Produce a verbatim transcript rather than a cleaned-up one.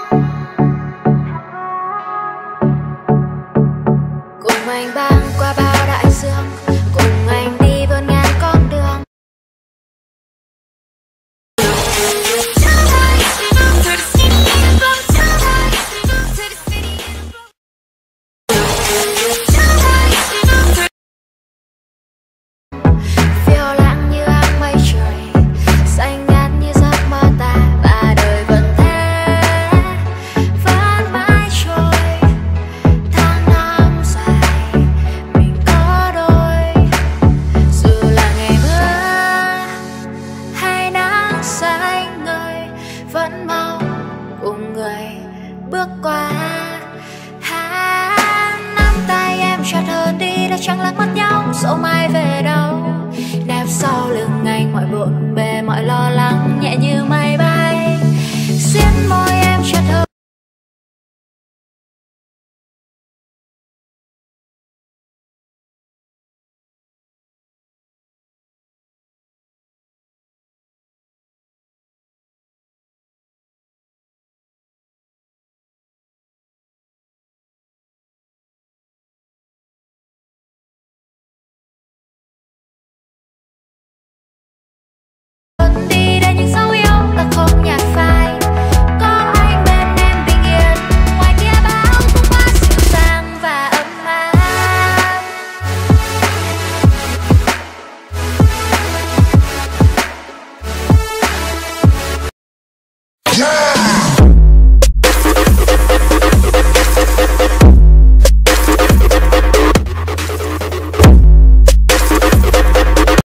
Cùng anh băng qua bao đại dương, cùng anh đi vươn ngang con đường. Phiêu lãng như áng mây trời, xanh ngát như giấc mơ ta, và đời vẫn thế, vẫn mãi trôi. Tháng năm dài, mình có đôi. Dù là ngày mưa hay nắng xanh ngời, vẫn mong cùng người bước qua. Ha, nắm tay em chặt hơn đi, đã chẳng lắc mắt nhau, dẫu mai về đâu. Nép sau lưng anh mọi bộn bề mọi lo lắng.